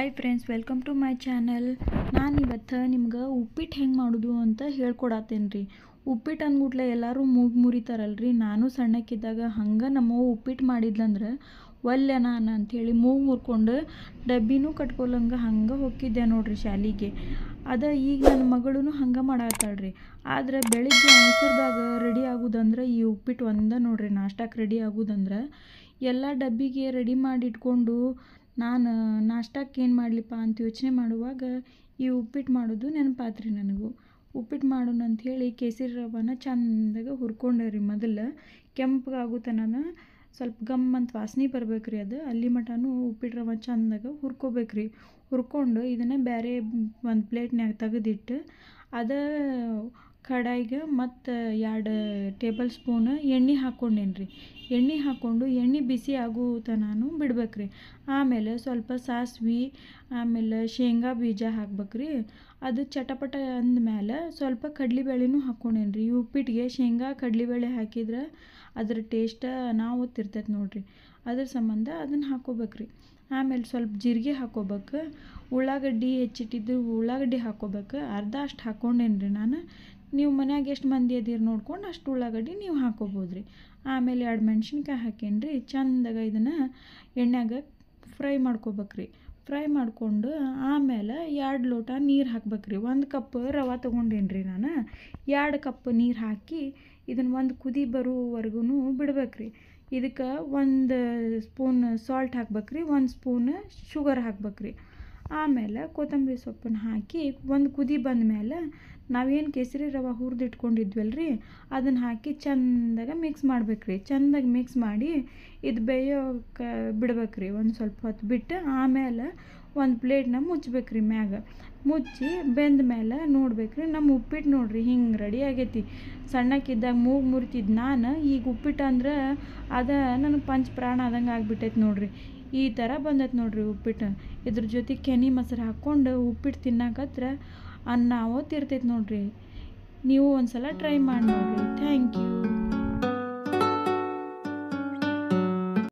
Hi friends, welcome to my channel. ನಾನು ಇವತ್ತು ನಿಮ್ಗೆ ಉಪ್ಪಿಟ್ಟು ಹೆಂಗೆ ಮಾಡೋದು ಅಂತ ಹೇಳ್ಕೊಡತ್ತೇನೆ ರೀ. ಉಪ್ಪಿಟ್ಟು ಅಂದ್ಬಿಟ್ಲೆ ಎಲ್ಲರೂ ಮೂಗು ಮುರಿತಾರಲ್ರಿ. ನಾನು ಸಣ್ಣಕ್ಕಿದ್ದಾಗ ಹಂಗೆ ನಮ್ಮವ್ವ ಉಪ್ಪಿಟ್ಟು ಮಾಡಿದ್ಲಂದ್ರೆ ಒಲ್ಲೆ ನಾನು ಅಂಥೇಳಿ ಮೂಗು ಮುರ್ಕೊಂಡು ಡಬ್ಬಿನೂ ಕಟ್ಕೊಳಂಗೆ ಹಂಗೆ ಹೋಗಿದ್ದೆ ನೋಡ್ರಿ ಶಾಲೆಗೆ. ಈಗ ನನ್ನ ಮಗಳೂ ಹಂಗೆ ಮಾಡತ್ತಾಳ್ರಿ. ಆದ್ರೆ ಬೆಳಿಗ್ಗೆ ಅವಸರದಾಗ ರೆಡಿ ಆಗೋದಂದ್ರೆ ಈ ಉಪ್ಪಿಟ್ಟು ಒಂದೇ ನೋಡ್ರಿ. ನಾಷ್ಟಕ್ಕೆ ರೆಡಿ ಆಗೋದಂದ್ರೆ ಎಲ್ಲ ಡಬ್ಬಿಗೆ ರೆಡಿ ಮಾಡಿ ಇಟ್ಕೊಂಡು ನಾನು ನಾಷ್ಟಕ್ಕೆ ಏನು ಮಾಡಲಿಪ್ಪ ಅಂತ ಯೋಚನೆ ಮಾಡುವಾಗ ಈ ಉಪ್ಪಿಟ್ಟು ಮಾಡೋದು ನೆನಪಾತ್ರಿ ನನಗೂ. ಉಪ್ಪಿಟ್ಟು ಮಾಡೋಣ ಅಂಥೇಳಿ ಕೇಸರಿ ರವಾನ ಚಂದಾಗ ಹುರ್ಕೊಂಡೆ ರೀ. ಮೊದಲು ಕೆಂಪಗಾಗೋ ತನಕ ಸ್ವಲ್ಪ ಗಮ್ ಅಂತ ವಾಸನೆ ಬರ್ಬೇಕ್ರಿ. ಅದು ಅಲ್ಲಿ ಮಟನೂ ಉಪ್ಪಿಟ್ಟು ರವೆ ಚಂದಾಗ ಹುರ್ಕೋಬೇಕ್ರಿ. ಹುರ್ಕೊಂಡು ಇದನ್ನು ಬೇರೆ ಒಂದು ಪ್ಲೇಟ್ನ್ಯಾಗ ತೆಗೆದಿಟ್ಟು ಕಡಾಯಿಗೆ ಮತ್ತು 2 ಟೇಬಲ್ ಸ್ಪೂನ್ ಎಣ್ಣೆ ಹಾಕ್ಕೊಂಡೇನಿ ರೀ. ಎಣ್ಣೆ ಹಾಕ್ಕೊಂಡು ಎಣ್ಣೆ ಬಿಸಿ ಆಗೋ ತನಕ ಬಿಡ್ಬೇಕ್ರಿ. ಆಮೇಲೆ ಸ್ವಲ್ಪ ಸಾಸ್ವೆ, ಆಮೇಲೆ ಶೇಂಗಾ ಬೀಜ ಹಾಕ್ಬೇಕ್ರಿ. ಅದು ಚಟಪಟ ಅಂದಮೇಲೆ ಸ್ವಲ್ಪ ಕಡ್ಲೆಬೇಳೆನೂ ಹಾಕ್ಕೊಂಡೇನಿ ರೀ. ಈ ಉಪ್ಪಿಟ್ಟಿಗೆ ಶೇಂಗಾ ಕಡ್ಲೆಬೇಳೆ ಹಾಕಿದ್ರೆ ಅದ್ರ ಟೇಸ್ಟ ಇರ್ತೈತೆ ನೋಡ್ರಿ. ಅದ್ರ ಸಂಬಂಧ ಅದನ್ನು ಹಾಕ್ಕೋಬೇಕ್ರಿ. ಆಮೇಲೆ ಸ್ವಲ್ಪ ಜೀರಿಗೆ ಹಾಕ್ಕೋಬೇಕು. ಉಳ್ಳಾಗಡ್ಡಿ ಹೆಚ್ಚಿಟ್ಟಿದ್ದು ಉಳ್ಳಾಗಡ್ಡಿ ಹಾಕ್ಕೋಬೇಕು. ಅರ್ಧ ಅಷ್ಟು ಹಾಕ್ಕೊಂಡೇನಿ ರೀ ನಾನು. ನೀವು ಮನ್ಯಾಗ ಎಷ್ಟು ಮಂದಿ ಅದೀರಿ ನೋಡ್ಕೊಂಡು ಅಷ್ಟು ಉಳ್ಳಾಗಡ್ಡಿ ನೀವು ಹಾಕ್ಕೋಬೋದು ರೀ. ಆಮೇಲೆ 2 ಮೆಣಸಿನ್ಕಾಯಿ ಹಾಕೇನಿ ರೀ. ಚಂದಾಗ ಇದನ್ನು ಎಣ್ಣೆಗೆ ಫ್ರೈ ಮಾಡ್ಕೋಬೇಕ್ರಿ. ಫ್ರೈ ಮಾಡಿಕೊಂಡು ಆಮೇಲೆ 2 ಲೋಟ ನೀರು ಹಾಕ್ಬೇಕ್ರಿ. 1 ಕಪ್ ರವೆ ತೊಗೊಂಡೇನಿ ರೀ ನಾನು. 2 ಕಪ್ ನೀರು ಹಾಕಿ ಇದನ್ನು ಒಂದು ಕುದಿ ಬರೋವರೆಗೂ ಬಿಡ್ಬೇಕ್ರಿ. ಇದಕ್ಕೆ 1 ಸ್ಪೂನ್ ಸಾಲ್ಟ್ ಹಾಕ್ಬೇಕ್ರಿ. 1 ಸ್ಪೂನ್ ಶುಗರ್ ಹಾಕ್ಬೇಕ್ರಿ. ಆಮೇಲೆ ಕೊತ್ತಂಬರಿ ಸೊಪ್ಪನ್ನು ಹಾಕಿ ಒಂದು ಕುದಿ ಬಂದಮೇಲೆ ನಾವೇನು ಕೇಸರಿ ರವೆ ಹುರಿದಿಟ್ಕೊಂಡಿದ್ವಲ್ರಿ ಅದನ್ನು ಹಾಕಿ ಚಂದಾಗ ಮಿಕ್ಸ್ ಮಾಡ್ಬೇಕ್ರಿ. ಚಂದಾಗಿ ಮಿಕ್ಸ್ ಮಾಡಿ ಇದು ಬೇಯೋಕೆ ಬಿಡ್ಬೇಕ್ರಿ. ಒಂದು ಸ್ವಲ್ಪ ಹೊತ್ತು ಬಿಟ್ಟು ಆಮೇಲೆ ಒಂದು ಪ್ಲೇಟ್ನ ಮುಚ್ಚಬೇಕ್ರಿ. ಮ್ಯಾಗ ಮುಚ್ಚಿ ಬೆಂದ ಮೇಲೆ ನೋಡ್ಬೇಕ್ರಿ. ನಮ್ಮ ಉಪ್ಪಿಟ್ಟು ನೋಡ್ರಿ ಹಿಂಗೆ ರೆಡಿ ಆಗೈತಿ. ಸಣ್ಣಕ್ಕಿದ್ದಾಗ ಮೂಗು ಮುರಿತಿದ್ದು ನಾನು ಈಗ ಉಪ್ಪಿಟ್ಟು ಅಂದ್ರೆ ನನಗೆ ಪಂಚ ಪ್ರಾಣ ಆದಂಗೆ ಆಗ್ಬಿಟ್ಟೈತೆ ನೋಡ್ರಿ. ಈ ಥರ ಬಂದೈತೆ ನೋಡ್ರಿ ಉಪ್ಪಿಟ್ಟು. ಇದ್ರ ಜೊತೆ ಕೆನೆ ಮೊಸರು ಹಾಕ್ಕೊಂಡು ಉಪ್ಪಿಟ್ಟು ತಿನ್ನಕತ್ರ ಅನ್ನ ಓದ್ತಿರ್ತೈತೆ ನೋಡ್ರಿ. ನೀವು ಒಂದು ಸಲ ಟ್ರೈ ಮಾಡಿ ನೋಡ್ರಿ. Thank you.